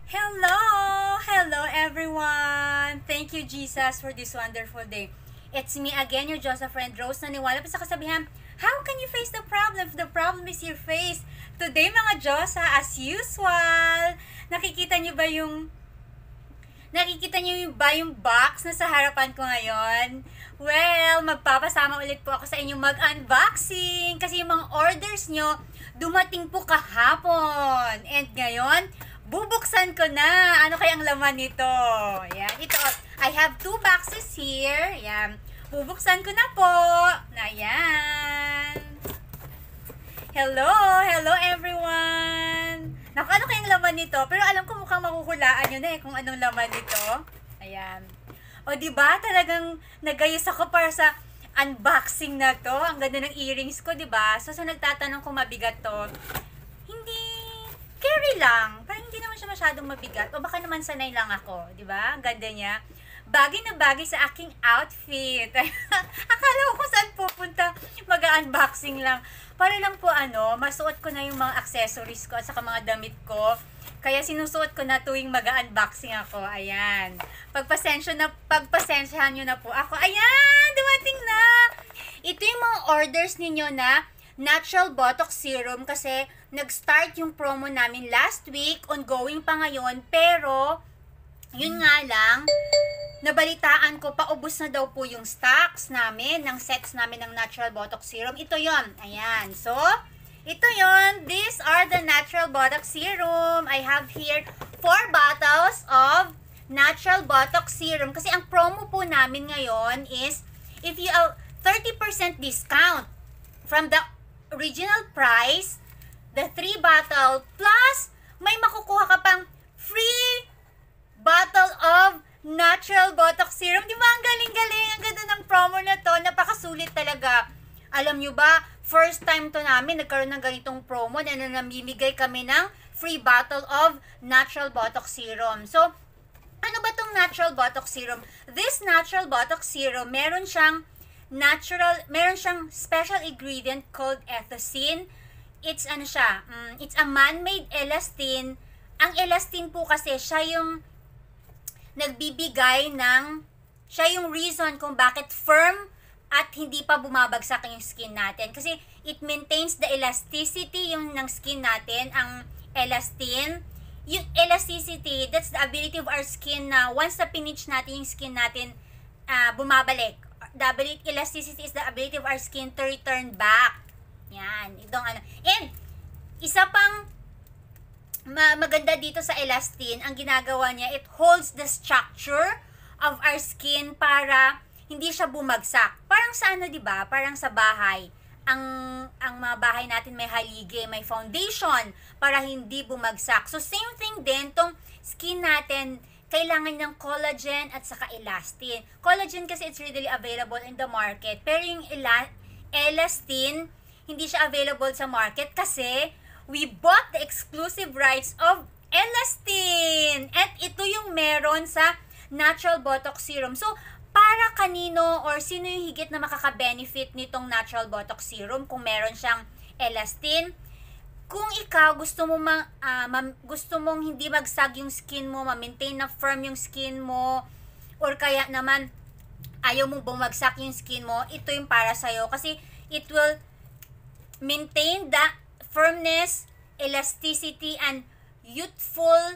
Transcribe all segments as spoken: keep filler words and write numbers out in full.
Hello! Hello everyone! Thank you Jesus for this wonderful day. It's me again, your Joseph friend Rose, naniwala pa sa kasabihan, how can you face the problem if the problem is your face? Today mga Diyosa, as usual, nakikita niyo ba yung Nakikita niyo ba yung box na sa harapan ko ngayon? Well, magpapasama ulit po ako sa inyong mag-unboxing kasi yung mga orders nyo dumating po kahapon. And ngayon, bubuksan ko na. Ano kayang laman nito? Yan, ito. I have two boxes here. Yan. Bubuksan ko na po. Ayan. Hello! Hello everyone! Naku, ano kayang laman nito? Pero alam ko mukhang makukulaan nyo na eh kung anong laman nito. Ayan. O diba, talagang nagayos ako para sa unboxing na to. Ang ganda ng earrings ko, diba? So, sa nagtatanong kung mabigat to, hindi, carry lang. Parang hindi naman siya masyadong mabigat. O baka naman sanay lang ako, diba? Ang ganda niya. Bagay na bagay sa aking outfit. Akala ko kung saan pupunta, mag-unboxing lang. Para lang po ano, masuot ko na yung mga accessories ko at saka mga damit ko. Kaya sinusuot ko na tuwing mag-unboxing ako. Ayan. Pagpasensya na, pagpasensyahan nyo na po ako. Ayan! Dumating na! Ito yung mga orders ninyo na Natural Botox Serum kasi nag-start yung promo namin last week. Ongoing pa ngayon. Pero, yun nga lang, nabalitaan ko, paubos na daw po yung stocks namin, ng sets namin ng Natural Botox Serum. Ito yon. Ayan. So, ito yon. These are the Natural Botox Serum. I have here four bottles of Natural Botox Serum. Kasi ang promo po namin ngayon is, if you have thirty percent discount from the original price, the three bottle, plus may makukuha ka pang free bottle of Natural Botox Serum. Di ba ang galing-galing? Ang ganda ng promo na to. Napakasulit talaga. Alam nyo ba, first time to namin nagkaroon ng ganitong promo na namimigay kami ng free bottle of Natural Botox Serum. So, ano ba tong Natural Botox Serum? This Natural Botox Serum, meron siyang natural, meron siyang special ingredient called ethosine. It's ano siya, um, it's a man-made elastin. Ang elastin po kasi siya yung nagbibigay ng, siya yung reason kung bakit firm at hindi pa bumabagsak yung skin natin. Kasi it maintains the elasticity yung ng skin natin, ang elastin. Yung elasticity, that's the ability of our skin na once na pinitch natin yung skin natin, uh, bumabalik. The ability, elasticity is the ability of our skin to return back. Yan, itong ano. And, isa pang Ma maganda dito sa elastin, ang ginagawa niya, it holds the structure of our skin para hindi siya bumagsak. Parang sa ano, 'di ba? Parang sa bahay. Ang ang mga bahay natin may haligi, may foundation para hindi bumagsak. So same thing din tong skin natin, kailangan ng collagen at saka elastin. Collagen kasi it's readily available in the market. Pero yung ela elastin, hindi siya available sa market kasi we bought the exclusive rights of elastin. At ito yung meron sa Natural Botox Serum. So, para kanino or sino yung higit na makaka-benefit nitong Natural Botox Serum kung meron siyang elastin? Kung ikaw gusto mo ma, uh, ma, gusto mong hindi magsag yung skin mo, ma-maintain na firm yung skin mo, or kaya naman ayaw mong bumagsak yung skin mo, ito yung para sa'yo. Kasi it will maintain the firmness, elasticity, and youthful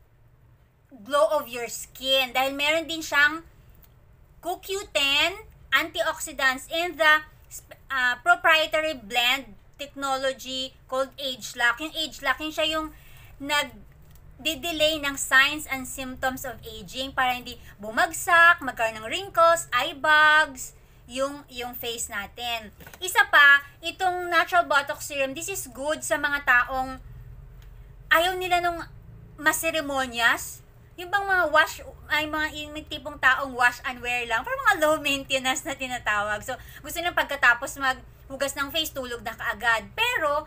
glow of your skin. Dahil meron din siyang C O Q ten antioxidants in the uh, proprietary blend technology called Age Lock. Yung Age Lock, yun siya yung nag-delay ng signs and symptoms of aging para hindi bumagsak, magkaroon ng wrinkles, eye bags, yung yung face natin. Isa pa, itong Natural Botox Serum, this is good sa mga taong ayaw nila nung maseremonyas. Yung bang mga wash, ay mga yung tipong taong wash and wear lang, parang mga low maintenance na tinatawag. So, gusto nilang pagkatapos maghugas ng face, tulog na kaagad. Pero,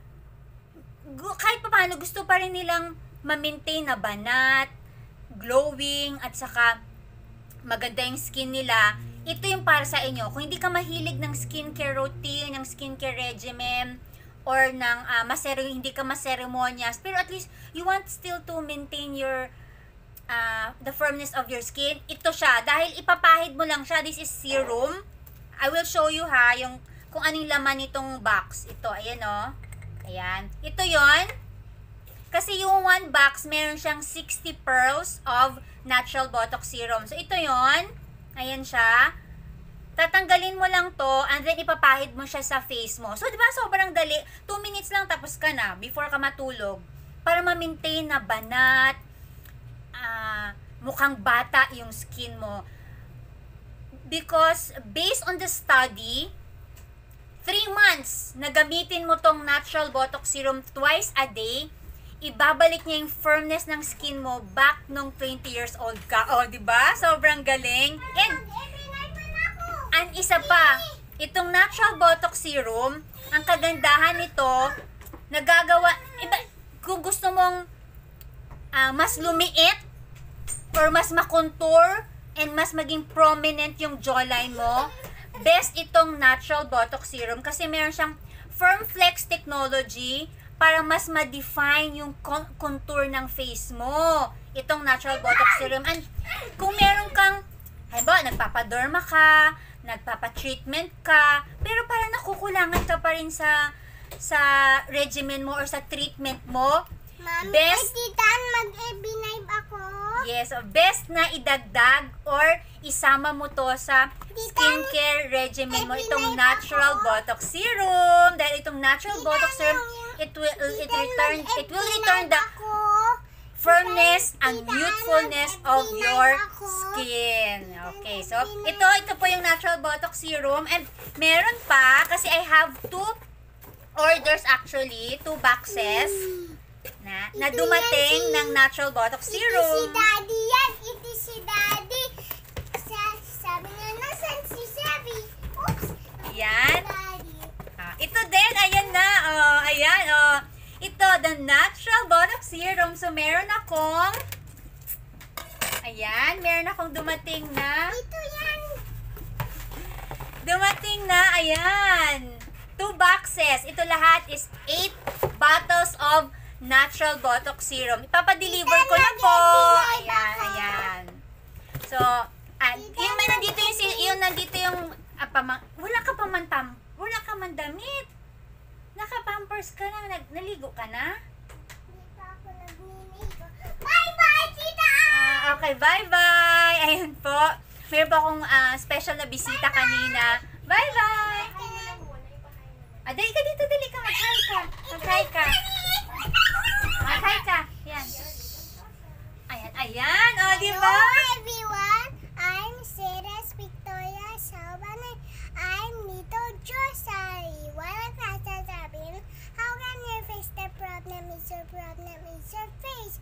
kahit pa paano, gusto pa rin nilang ma-maintain na banat, glowing, at saka maganda yung skin nila. Ito yung para sa inyo. Kung hindi ka mahilig ng skincare routine, ng skincare regimen, or ng uh, masero, hindi ka maseremonyas, pero at least you want still to maintain your uh, the firmness of your skin. Ito siya, dahil ipapahid mo lang siya. This is serum. I will show you ha, yung kung anong laman nitong box. Ito, ayan o. Oh. Ayan. Ito yon. Kasi yung one box, meron siyang sixty pearls of natural Botox serum. So, ito yon. Ayan siya. Tatanggalin mo lang to, and then ipapahid mo siya sa face mo. So, di ba, sobrang dali. two minutes lang, tapos ka na, before ka matulog. Para ma-maintain na banat, uh, mukhang bata yung skin mo. Because, based on the study, three months na gamitin mo tong natural Botox serum twice a day, ibabalik niya yung firmness ng skin mo back nung twenty years old ka. O, di ba? Sobrang galing. And, ang isa pa, itong natural Botox serum, ang kagandahan nito, nagagawa, iba, kung gusto mong uh, mas lumiit, or mas makontour, and mas maging prominent yung jawline mo, best itong natural Botox serum kasi meron siyang firm flex technology para mas ma-define yung contour ng face mo. Itong natural Botox serum. And kung meron kang, halimbawa, nagpapaderma ka, nagpapa-treatment ka, pero parang nakukulangan ka pa rin sa sa regimen mo or sa treatment mo. Mami, best, titan, mag-ebinive ako. Yes, so best na idagdag or isama mo to sa skincare regimen mo, itong natural Botox serum. Dahil itong natural Botox serum, it will it return it will return the firmness and youthfulness of your skin. Okay, so ito, ito po yung natural Botox serum. And meron pa, kasi I have two orders actually, two boxes na, na dumating ng natural Botox serum. Ito si Daddy yan. Ito si Daddy. Sa, sabi niya, nasan si Sabi? Oops. Ayan. Daddy. Ah, ito din, ayan na. Oh, ayan, oh. Ito, the natural Botox serum. So, meron akong, ayan, meron akong dumating na, Ito yan. dumating na, ayan, two boxes. Ito lahat is eight bottles of natural Botox serum. Ipapadeliver ko na po. Ayan, ayan. So, ah, yung may nandito yung, si- yung nandito yung, ah, pamang, wala ka pa man tam, wala ka man damit. Naka-pampers ka na, nag, naligo ka na? Hindi pa ako nagmimigo. Bye-bye, tita! Ah, okay, bye-bye! Ayun po. Meron pa akong ah, special na bisita kanina. Bye-bye! Ah, dali ka dito, dali ka. Mag-hi ka. Mag-hi ka. Mag-hi ka. Yan. Ayan, ayan. O, di ba? Hello everyone, I'm Sarah Victoria Salvan. I'm Little Josari. What I'm sasabihin, how can you fix the problem is your problem is your face?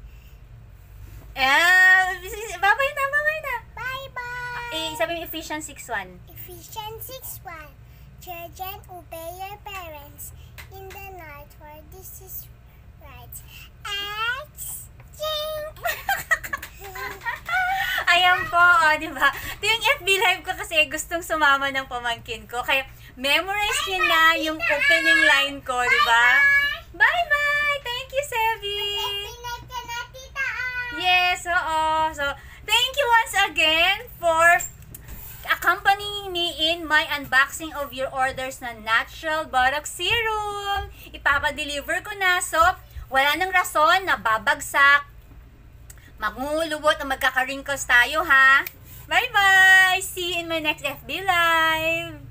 Eh, babay na, babay na. Bye-bye! Eh, sabi mo Ephesians six one. Ephesians six one. Children, obey your parents in the night, for this is right. Exchange! Ayan po, o, di ba? Ito yung F B Live ko kasi gustong sumama ng pamangkin ko. Kaya, memorize niyo na yung opening line ko, di ba? Bye-bye! Thank you, Sevi! Pinag ka na, tita! Yes, oo. So, thank you once again for accompanying me in my unboxing of your orders na natural Botox serum. Ipapadeliver ko na. So, wala nang rason na babagsak, magngulubot o magkaka-wrinkles tayo, ha? Bye-bye! See you in my next F B Live!